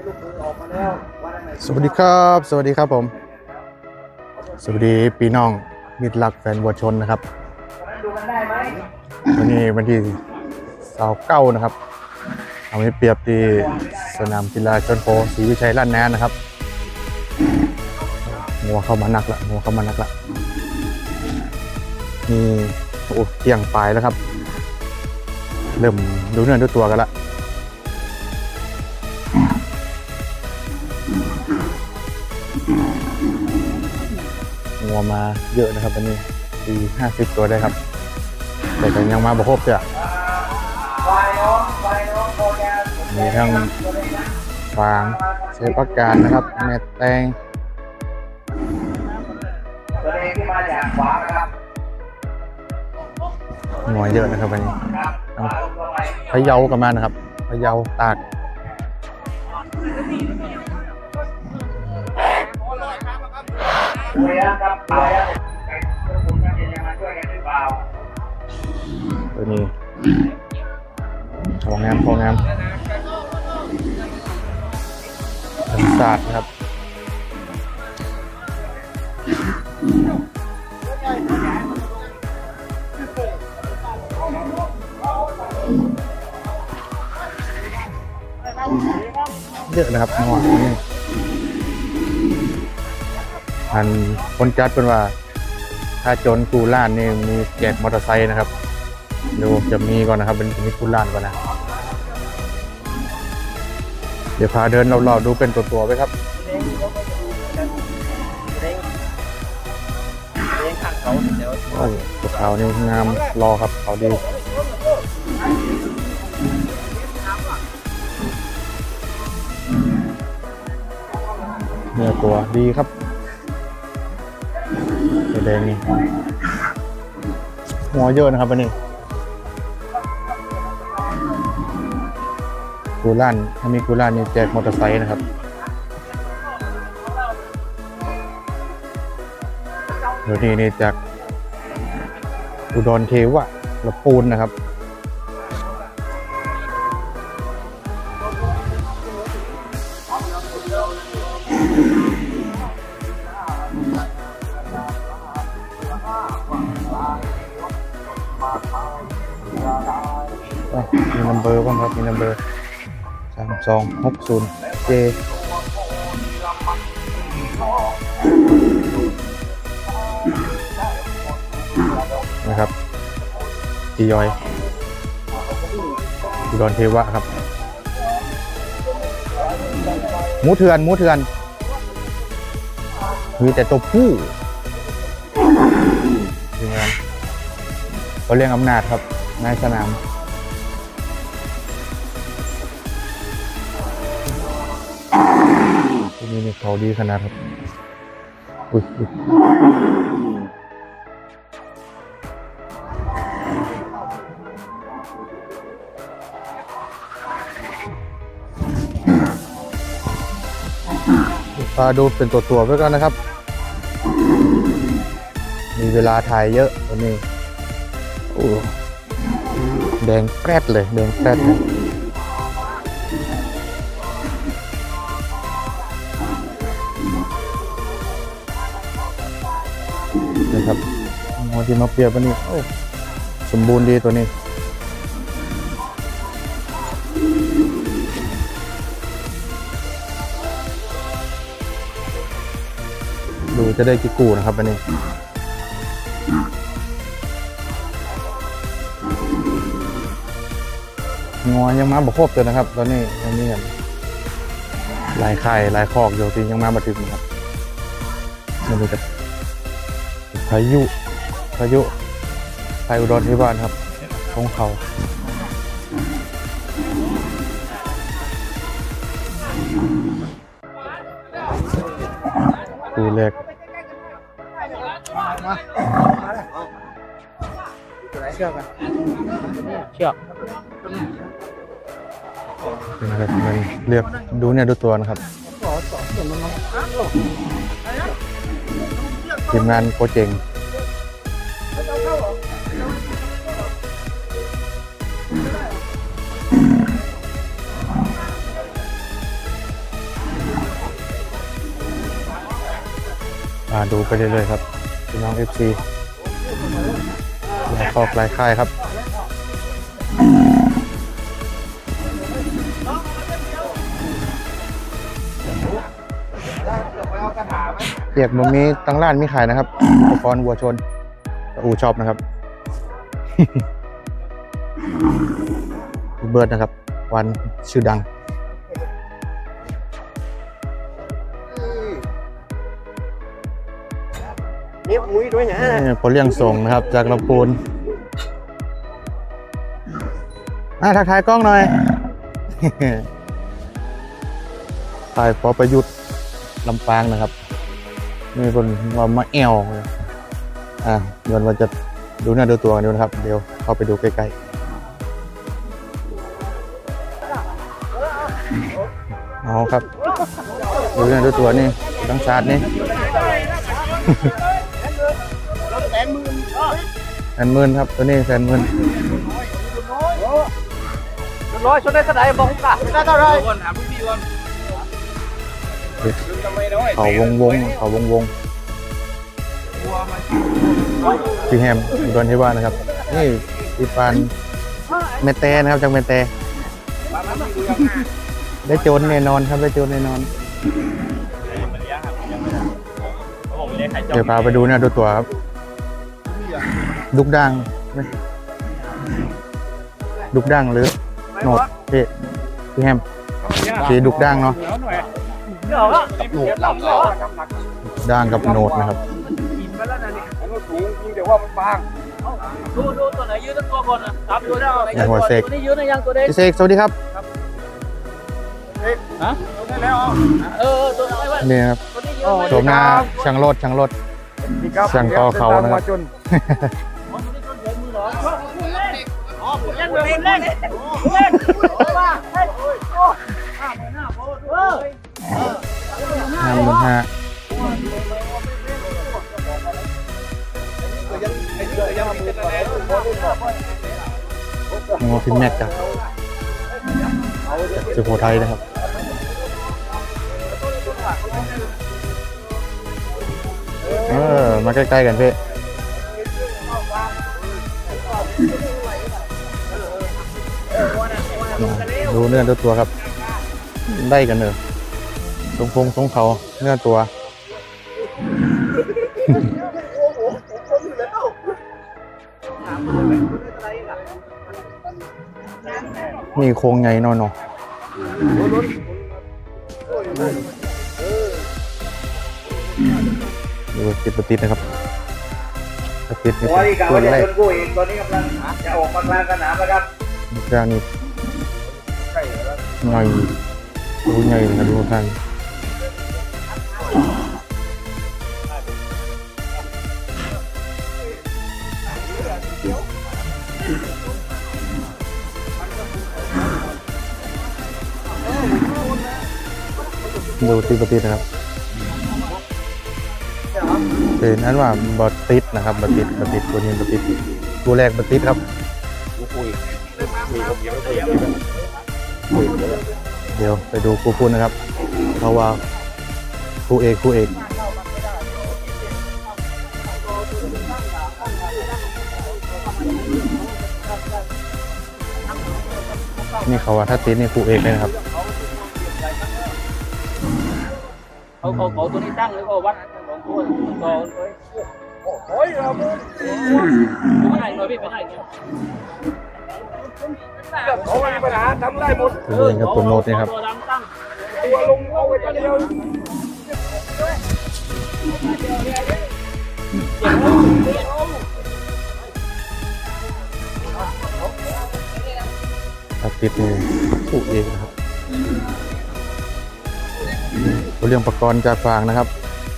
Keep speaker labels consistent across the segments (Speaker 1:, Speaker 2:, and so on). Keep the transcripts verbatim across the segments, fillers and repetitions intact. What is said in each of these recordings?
Speaker 1: สวัสดีครับสวัสดีครับผมสวัสดีพี่น้องมิตรรักแฟนวัวชนนะครับวันนี้วันที่สาวเก้านะครับเอาไปเปรียบที่สนามกีฬาชนโคศรีวิชัยล้านนานะครับงัวเข้ามานักละงัวเข้ามานักละนี่โอ้เที่ยงปลายแล้วครับเริ่มดูเนื้อดูตัวกันละงัวมาเยอะนะครับวันนี้ปีห้าสิบตัวได้ครับแต่ก็ยังมาบ่ครบจ้ะมีทั้งฟางเชฟประการนะครับแม่แตงงัวเยอะนะครับวันนี้พะเยากันมานะครับพะเยาตากตัวนี้ของงามของงามธรรมศาสตร์นะครับเยอะนะครับน้องนี่อันคนจัดเป็นว่าถ้าจนกูล้านนี่มีแจกมอเตอร์ไซค์นะครับดูจะมีก่อนนะครับเป็นมีกูล้านก่อนนะเดี๋ยวพาเดินรอบๆดูเป็นตัวๆไปครับโอ้ตัวเขานี่งามรอครับเขาดีเนื้อตัวดีครับแดงนี่หัวเยอะนะครับวันนี้กูล่านถ้ามีกูล่านนี่แจกมอเตอร์ไซค์นะครับเดี๋ยวนี้นี่จากอุดรเทวะละปูนนะครับมีนัมเบอร์บ้างครับมีนัมเบอร์สามสองหกศูนย์เจนะครับจียอยอุดรเทวะครับหมูเถื่อนหมูเถื่อนมีแต่ตัวผู้ทีมงานเขาเรียกอำนาจครับนายสนามที่นี่นี่เขาดีขนาดครับอุ้ยอุ้ยพาดูเป็นตัวตัวไปก่อนนะครับมีเวลาถ่ายเยอะวันนี้โอ้แดงแปรดเลยแดงแปรดเลยนี่ครับงอที่มาเปรียบวันนี้โอ้สมบูรณ์ดีตัวนี้ดูจะได้กี่กูนะครับวันนี้งอยังมาบ่ครบเลยนะครับตอนนี้ตอนนี้ลายไข่ลายคอกอยู่ที่ยังมาบ่ถึงครับมันมีแต่พายุพายุพายุอุดรที่บ้านครับของเขาตูเล็กเชือกกันเชือกเป็นอะไรมันเรียกดูเนี่ยดูตัวนะครับทีมงานโคเจงมาดูไปเรื่อยๆครับพี่น้อง เอฟ ซี ลายคอกลายค่ายครับเปียกมันมีตั้งร้านมีขายนะครับอุปกรณ์วัวชนอูชอบนะครับ เบิร์ดนะครับวันชื่อดัง
Speaker 2: เนี้ยมุ้ยด้วยนะ
Speaker 1: พอเลี้ยงส่งนะครับจากลำพูนมาทักทายกล้องหน่อย ถ่ายพอประยุทธ์ลำปางนะครับมีคนว่ามาแอวอ่ะเดี๋ยวเราจะดูหน้าดูตัวกันดูนะครับเดี๋ยวเข้าไปดูใกล้ๆเอาครับดูหน้าดูตัวนี่ตั้งชาร์จนี่แสนหมื่นแสนหมื่นครับตัวนี้แสนหมื่น
Speaker 2: ร้อยชนได้เท่าไหร่บอกกันได้เท่าไหร่ก่อนถามพี่ก่อน
Speaker 1: เขาวงวงเขาวงวงพี่แฮมอุดรเทวานะครับนี่อีปานเมเตนะครับจากเมเตได้โจรแน่นอนครับได้โจรแน่นอนเดี๋ยวพาไปดูเนี่ยดูตัวครับดุกดังดุกดังหรือโนดพี่พี่แฮมสีดุกดังเนาะดังกับโนดนะครับ
Speaker 2: ดูดูตัวไหนยืดตัวก่อนนะตามดูได้
Speaker 1: อย่างหัวเสก
Speaker 2: ตัวนี้ยืดในยังตัวเด็ก
Speaker 1: พี่เสกสวัสดีครับ
Speaker 2: ฮะเออตัวไหนวะ
Speaker 1: นี่ครับโฉมหน้าช่างรถช่างรถช่างต่อเขานะครับห้าหมื่นห้างอพิมพ์แม็กจ้ะจากสุโขทัยนะครับเออมาใกล้ๆกันพี่ดูเนื้อดูตัวครับได้กันเนอะทรงพงทรงเขาเนื้อตัวมีโครงใหญ่นอนเนาะดูติดปฏิดนะครับปฏิดนี่เป็นตัวแรก
Speaker 2: ตัวนี้กำลังจะออกมากลางสนามนะครับ
Speaker 1: กลางนี่ใหญ่ดูใหญ่นะดูทางดูติดปฏิดนะครับเป็นนั้นว่าบอติดนะครับบอติดบอติดตัวนี้บอติดตัวแรกบอติดครับเดี๋ยวไปดูคู่คุณนะครับเพราะว่าคู่เอกคู่เอกนี่เขาว่าถ้าติดนี่คู่เอกเลยนะครับ
Speaker 2: เขาเขาเขาตัวนี้ตั้งแล้วก็วัดสองตัวสองตัวโอ้ยเราไม่ได้หน่อยพี่ไม่ได้เนี่ยเขาไม่มีปัญหาทำได้หมด
Speaker 1: ตัวเองกับตัวโน้ตนี่ครับ
Speaker 2: ตัวลงเอาไว้ตัวเดียว
Speaker 1: ถ้าติดนี่คู่เอกนะครับตัวเรื่องประกรณ์จากฟางนะครับ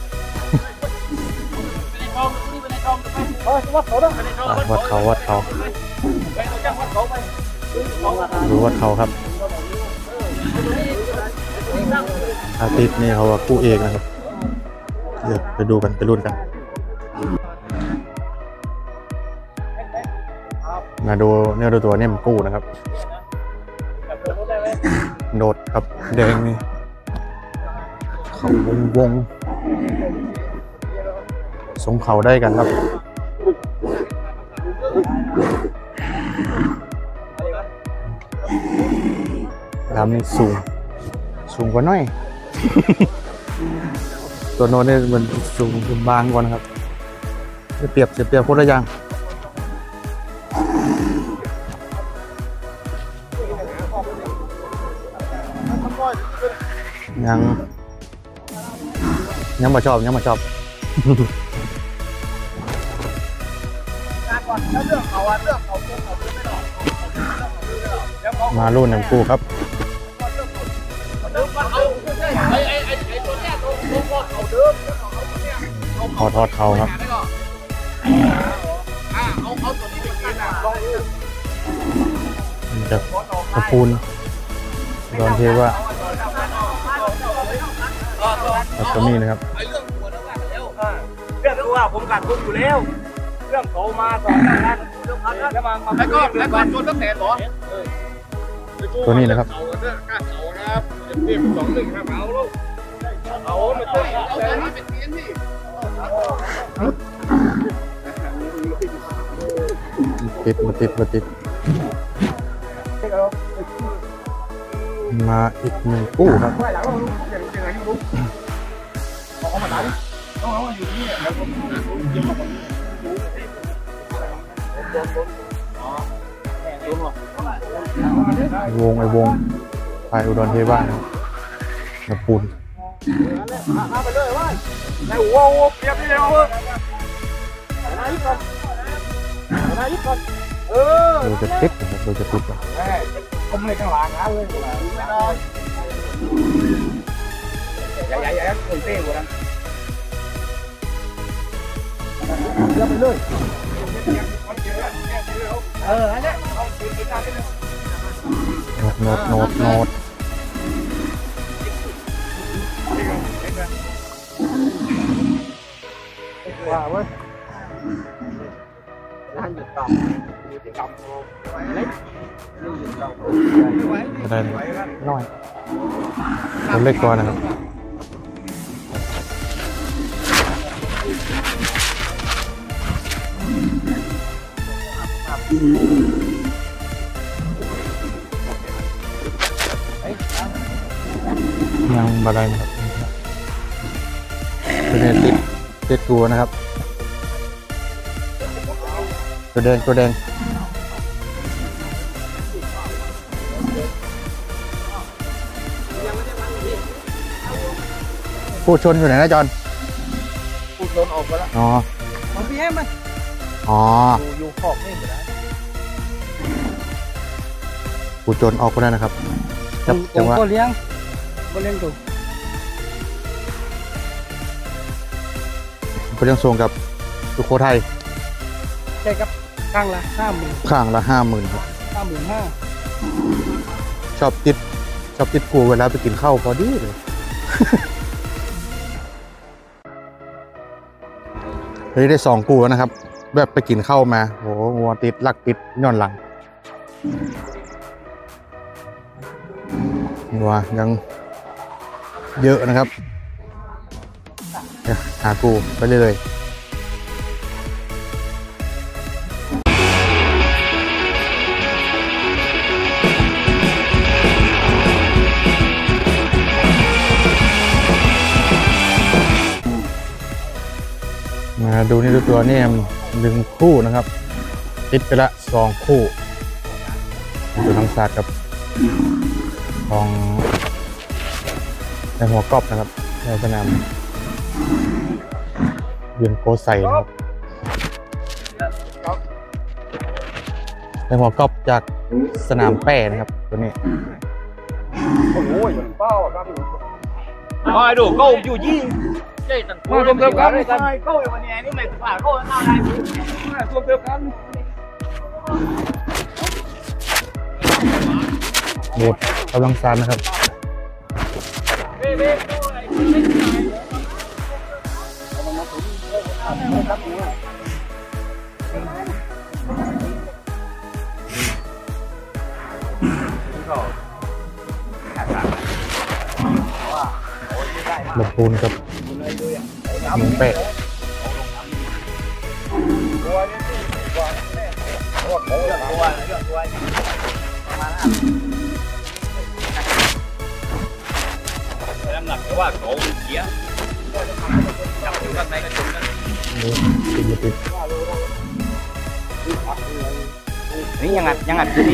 Speaker 1: วัดเขาวัดเขาดูวัดเขาครับอาทิตย์นี่เขาว่าคู่เอกนะครับเดี๋ยวไปดูกันไปรุ่นกันมาดูเนี่ยดูตัวเนี่ยมันกู้นะครับโดดครับแดงนี่เขาวงวงสมเขาได้กันครับลำนี้สูงสูงกว่าน้อย ตัวโน้นเนี่ยมันสูงบางกว่านะครับจะเปรียบจะเปรียบคนละอย่างยังยังมาชอบยังมาชอบ มารุ่นหนึ่งคู่ครับทอดทอดเขาครับจะกระปูนตอนเทว่าแบบตัวนี้นะครับ
Speaker 2: เรื่องตัวผมกัดทุนอยู่แล้วเรื่องเขามาสอนงานแล้วมาแล้วก็แล้วก็จนตั้งแต่หรอ
Speaker 1: ตัวนี้นะครับติดมาติดมาติดมาอีกหนึ่งกู้ครับวงไอวงไปอุดรเทพบ้านกระปูน
Speaker 2: ไปเลยว่าในหัวหัวเปียบนี่เลยว่าอะไรก่อนอะไรก่อนเออ
Speaker 1: โดยจะติดนะครับโดยจะติด
Speaker 2: ผมเลยข้างหลังนะเลยไม่ได้ใหญ่ใหญ่ใหญ่คนเต้หัวนั้นเลือกไปเลยเอออันนี้
Speaker 1: โน้ตโน้ตโน้ตโน้ต
Speaker 2: ว่าเว้ยร้านหยุดต่ำหยุดต่ำเล็ก
Speaker 1: ก็ได้น้อยตัวเล็กกว่านะครับยังบาดายนะครับตัวนี้ติดติดตัวนะครับตัวแดงตัวแดงผู้ชนอยู่ไหนนะจอน
Speaker 2: ผู้ชนออกไปแล้ว
Speaker 1: อ๋อ
Speaker 2: มาพี่แอมมัน
Speaker 1: อ๋อ
Speaker 2: อยู่ขอบนี่อยู่แล้ว
Speaker 1: ผู้ชนออกไปแล้วนะครับจับจังหวะ
Speaker 2: ก็เลี้ยงก็เลี้ยงตัว
Speaker 1: ก็ยังส่งกับสุโขทัย
Speaker 2: ใช่ครับข้างละห้าหมื่น
Speaker 1: ข้างละห้าหมื่นครับ
Speaker 2: ห้าหมื่นห้า
Speaker 1: ชอบติดชอบติดกูเวลาไปกินข้าวพอดีเลย เฮ้ยได้สองกูแล้วนะครับแบบไปกินข้าวมาโหงัวติดลักติดย้อนหลังงัวยังเยอะนะครับหากูไปเรื่อยมาดูนี่ดูตัวนี่หนึ่งคู่นะครับติดไปละสองคู่ดูทางศาสตร์กับของในหัวกรอบนะครับในสนามเวียนโกไซนะครับในหัวกรอบจากสนามแป้นะครับตัวนี้
Speaker 2: โอ้ยเป้าครับไอ้ดูก็อยู่ยี่ใช่ตั้งคู่รวมเติมกันใช่ก็อยู่วันนี้นี่ไม่ผ่านก็เข้าได้รวมเติมกัน
Speaker 1: โหมดกำลังซันนะครับลำพูนกับหมูเป็ด
Speaker 2: ตัวนี่สี่กว่าแน่ตัวตัวตัวตัวประมาณนั้นน้ำหนักเพราะว่าเขาเสียจับอยู่ข้างในกระจุกนั่น
Speaker 1: ติดไม่ติด
Speaker 2: นี่ยังอัดยังอัดอยู่ดี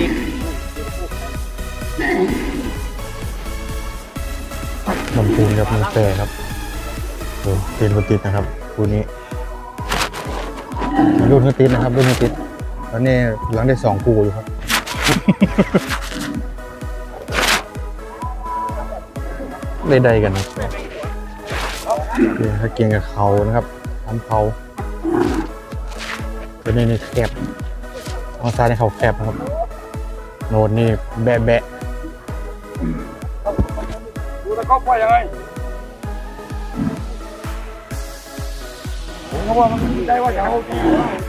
Speaker 1: ลำพูนครับมันแต่ครับโอ้ติดไม่ติดนะครับคู่นี้รุ่นก็ติดนะครับรุ่นก็ติดตอนนี้หลังได้สองคู่อยู่ครับได้ใดกันนะเกี่ยงเกี่ยงกับเขานะครับทำเขาตัวนี้นี่แคบทางซ้ายนี่เขาแคบนะครับโนดนี่แบะแบะ
Speaker 2: ดูตะก๊อกว่ายังไงผมก็ว่ามันได้ว่าจะเอาดี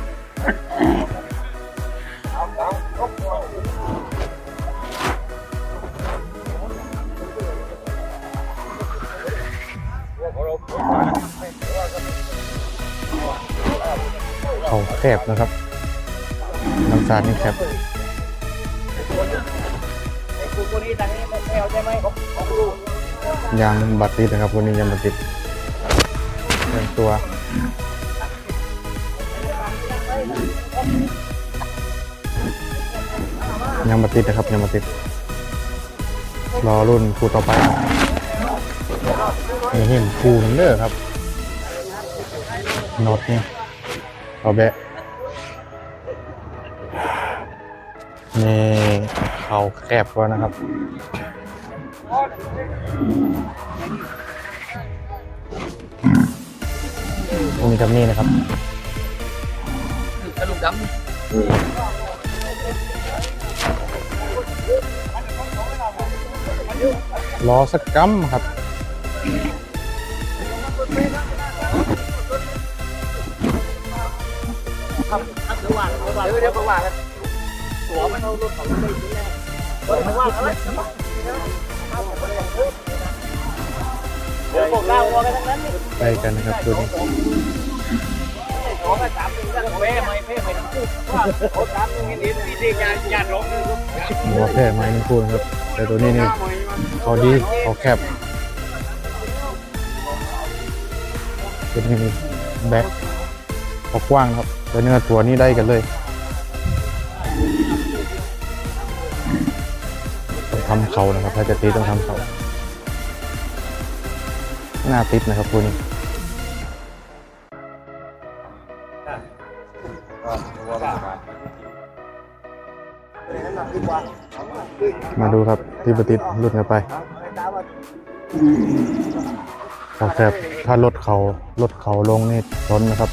Speaker 1: เขาแคบนะครับทางซ้ายนี่แคบยางบัดติดนะครับวันนี้ยังบัดติดเป็นตัวยังบัดติดนะครับยังบัดติดรอรุ่นคู่ต่อไปนี่เห็นคู่นึงเด้อครับน็อตนี่เอาแบะนี่เขาแคบกว่านะครับมีกับนี่นะครับ
Speaker 2: กระดูกดำ
Speaker 1: ล้อสักกัมครับ
Speaker 2: ครับเดี๋ยวว่างเดี๋ยวว่างเดี๋ยวว่างกันตัวมันเอารถของมันไปที่แรกเฮ้ยมันว่างแล้วเดี๋ยวบอกเล่าว่ากันทั้งนั้น
Speaker 1: ไปกันนะครับตัวนี้
Speaker 2: ขอแค่สามปีก็เพ่ไม่เพ่ไม่ทั้งคู่ว่าเขาสามปีนี้ที่ที่ยานยานร้องนึง
Speaker 1: หัวแพร่ไม้นึงคู่นะครับแต่ตัวนี้นี่เขาดีเขาแคบตัวนี้นี่แบ็คเขากว้างครับแต่เนื้อตัวนี้ได้กันเลยต้องทำเขานะครับถ้าจะตีต้องทำเขาหน้าติดนะครับตัวนี้มาดูครับที่ปฏิทินหลุดกันไปเขาแคบถ้ารถเขารถเขาลงนี่ชนนะครับ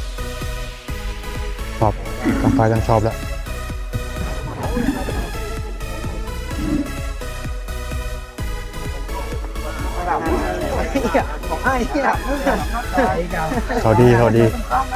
Speaker 1: ชอบทั้งไฟทั้งชอบแล้วเขาดีเขาดี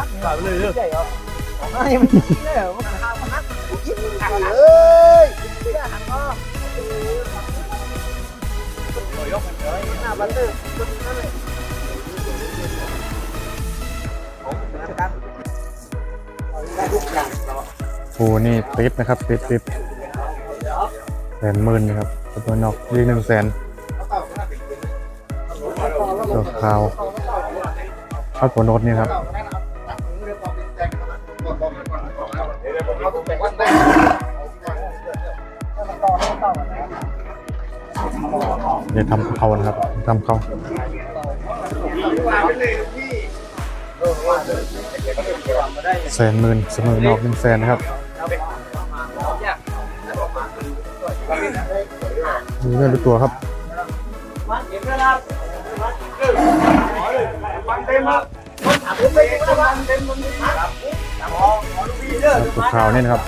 Speaker 1: โอ้นี่ติดนะครับติดติดแสนหมื่นนะครับตัวนอกยี่หนึ่งแสนตัวขาวข้าวตัวโนดนี่ครับเดี๋ยวทำเขานะครับทำเขาแสนหมื่นเสมอนอกหนึ่งแสนนะครับดูเรื่องดูตัวครับตัวขาวนี่นะครับ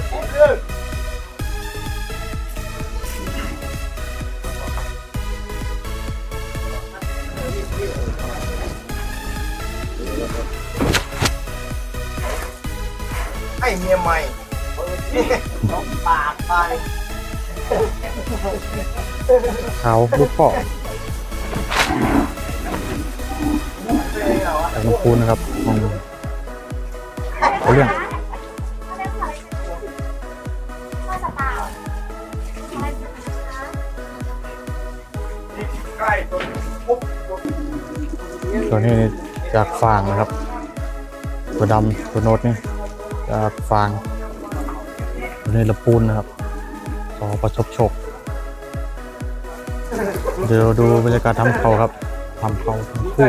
Speaker 2: ให้เมียใหม่ปากไป
Speaker 1: เขาลูกปอกจากน้ำปูนนะครับของเรื่องตัวนี้จากฟางนะครับตัวดำตัวโนดนี่จากฟางตัวนี้ละปูนนะครับขอประชบโชคเดี๋ยวดูบรรยากาศทำเขาครับทำเขาทั้งคู่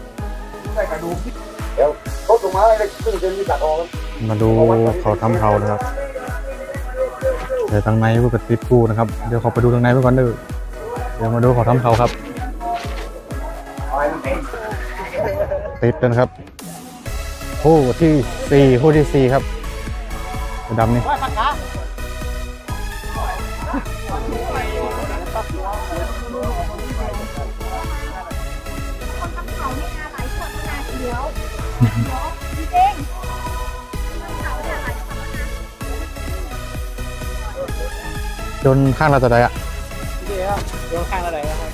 Speaker 1: มาดูเขาทำเขานะครับเดี๋ยวทางในเพื่อติดกูนะครับเดี๋ยวเขาไปดูทางในเพื่อก่อนเด้อเดี๋ยวมาดูเขาทำเขาครับติดกันครับคู่ที่สี่คู่ที่สี่ครับตัวดำนี่โดนข้างเราตัวใดอ่ะโดนข้างเราใดครับ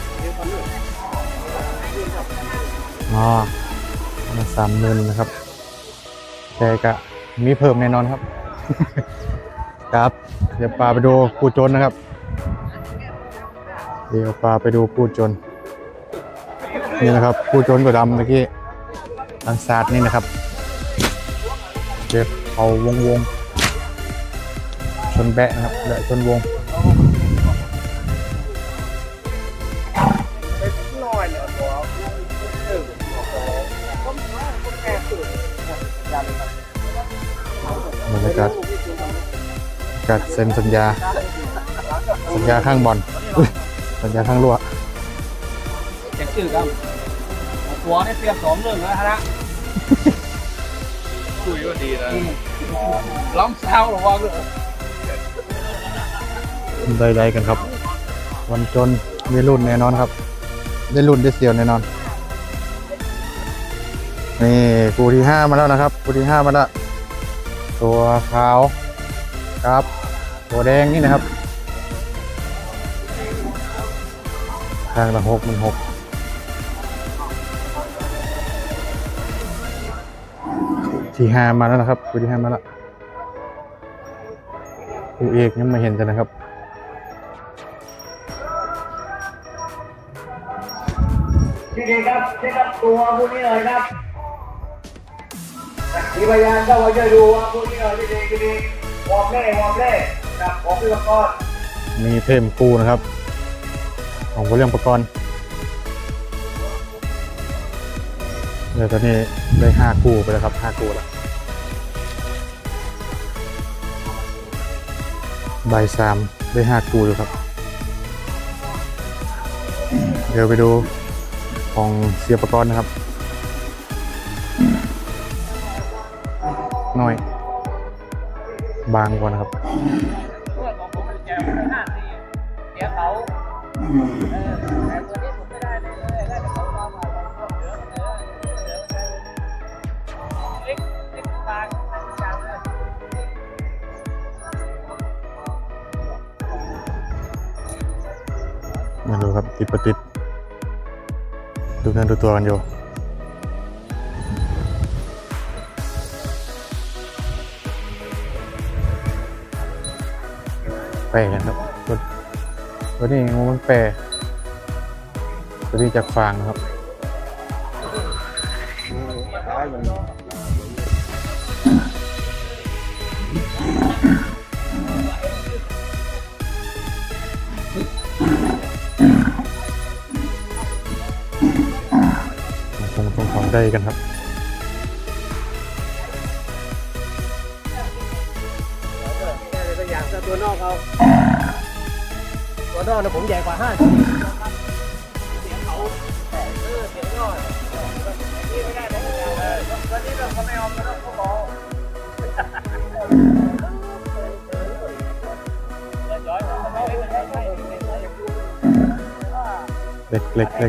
Speaker 1: อ๋อมาสามหมื่นนะครับแต่ก็มีเพิ่มแน่นอนครับ ครับเดี๋ยวปลาไปดูผู้จนนะครับเดี๋ยวปลาไปดูผู้จนนี่นะครับผู้จนตัวดำเมื่อกี้ทางศาสตร์นี่นะครับเดี๋ยวเอาวงวงชนแบะนะครับและชนวงบรรยากาศการเซ็นสัญญาสัญญาข้างบอลสัญญาข้างรั้ว
Speaker 2: แจ็คชื่อครับหัวได้เตรียมสองเรื่องแล้วฮะคุยก็ดีนะล้ำเช้าหรอวะ
Speaker 1: เลยได้ๆกันครับวันจนได้รุ่นแน่นอนครับได้รุ่นได้เสียวแน่นอนนี่คู่ที่ห้ามาแล้วนะครับคู่ที่ห้ามาแล้วตัวขาวครับตัวแดงนี่นะครับข้างละหกหนึ่งหกที่ห้ามาแล้วนะครับคู่ที่ห้ามาแล้วคู่เอกยังไม่เห็นกันนะครับ
Speaker 3: ดีๆครับเช็คครับตัวคู่นี้เลยครับมีพยานเข้ามาช่วยดูว่าคู่นี้เลยดีๆดีๆวอร์มเล่วอร์มเล่กับของอุปกรณ์
Speaker 1: มีเพิ่มคู่นะครับของเรื่องอุปกรณ์เดี๋ยวตอนนี้ได้ห้าคู่ไปแล้วครับห้าคู่แล้วบ่ายสามได้ห้าคู่อยู่ครับเดี๋ยวไปดูของเสียอุปกรณ์นะครับน้อยบางกว่านะครับมาดูครับติดประติดดูเนื้อดูตัวกันอยู่แปรครับตัวตัวนี้งูมันแปรตัวนี้จากฟางนะครับคงต้องของได้กันครับ
Speaker 2: ตัวนอกเขาตัวนอกนะผมใหญ่กว่าห้าเสียงเขาเออเสียงน้อยนี่ไม่ได้เลยตอนนี้เราไม่เอาแล้วเขาบอก
Speaker 1: เล็กเล็กเล็ก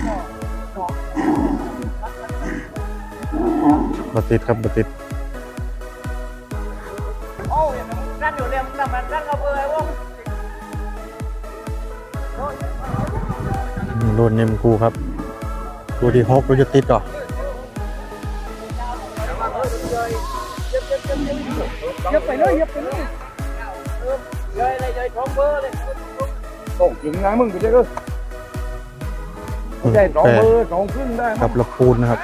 Speaker 1: บติดครับบติด
Speaker 2: นั่นอยู่เนี่ยนั่นมันนั่นเอาเบอร์ไอ้วง
Speaker 1: โดนเนมกูครับตัวที่หกเราจะติดต่อ
Speaker 2: เย็บไปเลยเย็บไปเลยเยยเลยเยยท้องเบอร์เลย
Speaker 3: ส่งถึงนะมึงไปเจ้า
Speaker 2: ไม่ใช่สองมือสองครึ่งได้
Speaker 1: กับละปูนนะครับ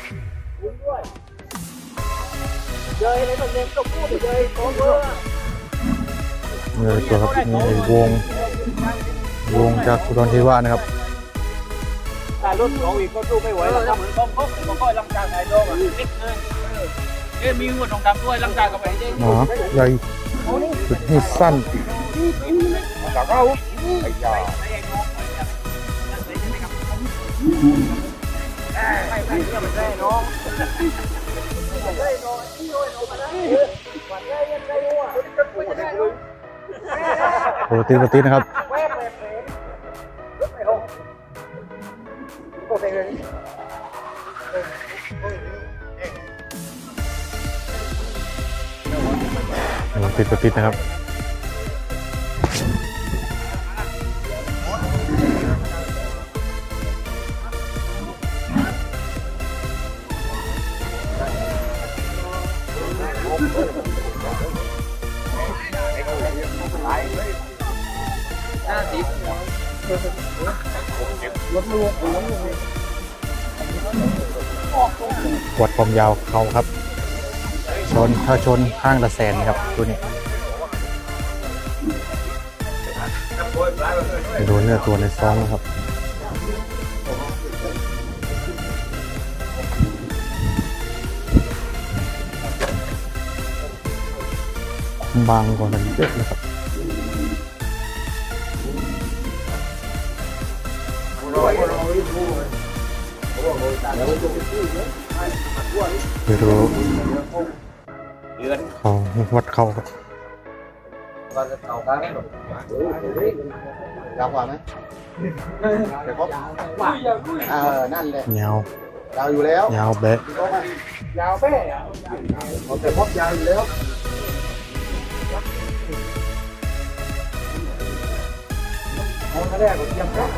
Speaker 2: เจออะไรตัวเองต้องพูดเลยสองมือ
Speaker 1: นี่ตัวครับนี่วงวงจากอุดรเทวะนะครับ
Speaker 2: ถ้ารถสองอีกก็สู้ไม่ไหวแล้วครับเหมือนบอมบ์บอมบ์ลังจากไอ้ดอกอ่ะนิดนึงเอ๊ะมีหัวทองคำด้วยลังจากกับไอ้เด้ง
Speaker 1: หนาใหญ่สุดที่สั้น
Speaker 2: จากเราไอ้ยาไม่ไม่เนี่ยมันได้น้องได้น้องที่โดนเอาไปได้วันได้ยังได้หัวจะปวดได้เลย
Speaker 1: โปรตีนโปรตีนนะครับ
Speaker 2: แม่แม่ไม่ลงโอเคเลย
Speaker 1: โปรตีนโปรตีนนะครับวัดความยาวเขาครับชนถ้าชนข้างละแสนนะครับตัวนี้ไปดูเนื้อตัวในซองนะครับบางกว่านั้นเยอะนะครับเดี๋ยวดูเขาวัดเขาครับ
Speaker 2: เอากลางให้หน่อยยาวกว่าไหมเดี๋ยวครบเออนั่นแหละ
Speaker 1: ยาวย
Speaker 2: าวอยู่แล้ว
Speaker 1: ยาวเบ๊ะ
Speaker 2: ยาวเป้เอาแต่พบยาวอยู่แล้วเอาแรกก็ยังครับ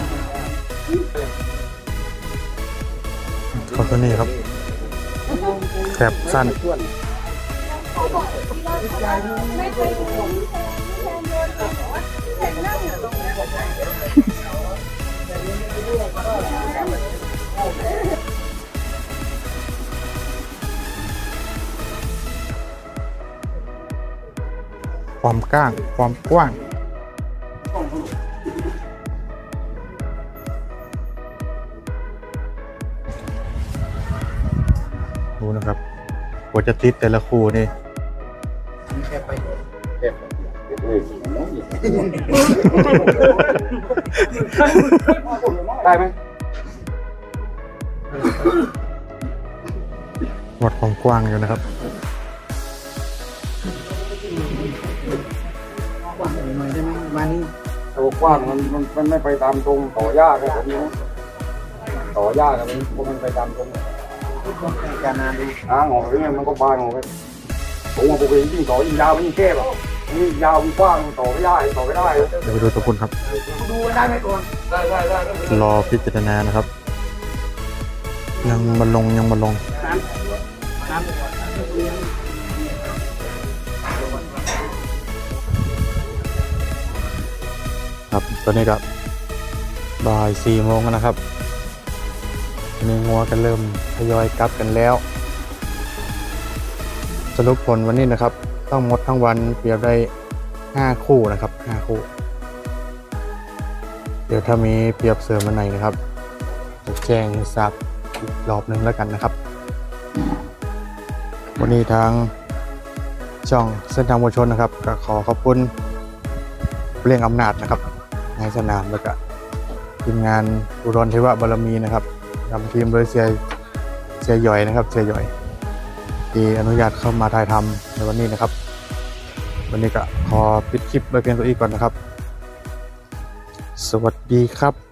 Speaker 1: เขาตัวนี้ครับแคบสั้น
Speaker 4: ไม่เคยดูแทนโดนแข่งนั่งอยู่ตรงนี้
Speaker 1: ความก้างความกว้างดูนะครับกว่าจะติดแต่ละคู่นี่
Speaker 2: แคบไปแคบได้ไหม
Speaker 1: วัดความกว้างอยู่นะครับ
Speaker 3: ตัวกว้างมันมันมันไม่ไปตามตรงต่อยากครับผมนี้ต่อยากครับเพราะมันไปตามตรง
Speaker 2: การนานดู
Speaker 3: อ่างออกไปเนี่ยมันก็บานออกไปผมว่าปกติยิ่งต่อยิ่งยาวยิ่งแคบอ่ะยิ่งยาวยิ่งกว้างต่อไม่ได้ต่อไม่ได้
Speaker 1: เดี๋ยวไปดูตัวคุณครับ
Speaker 2: ดูได้ไหมก่อนได้ได้ได้
Speaker 1: รอพิจารณานะครับ ยังมาลงยังมาลงครับตอนนี้ก็บ่ายสี่โมงแล้วนะครับเนื้องัวกันเริ่มทยอยกลับกันแล้ว สรุปผลวันนี้นะครับ ต้องหมดทั้งวันเปรียบได้ห้าคู่นะครับห้าคู่ เดี๋ยวถ้ามีเปรียบเสริมวันไหนนะครับจะแจ้งให้ทราบอีกรอบหนึ่งแล้วกันนะครับ วันนี้ทางช่องเส้นทางมวลชนนะครับก็ขอขอบคุณเรื่องอำนาจนะครับในสนามแล้วก็ทีมงานอุดรเทวะบารมีนะครับนำทีมโดยเสียเสียหย่อยนะครับเสียหย่อยที่อนุญาตเข้ามาถ่ายทำในวันนี้นะครับ วันนี้ก็ขอปิดคลิปไว้เพียงตัวอีกก่อนนะครับ สวัสดีครับ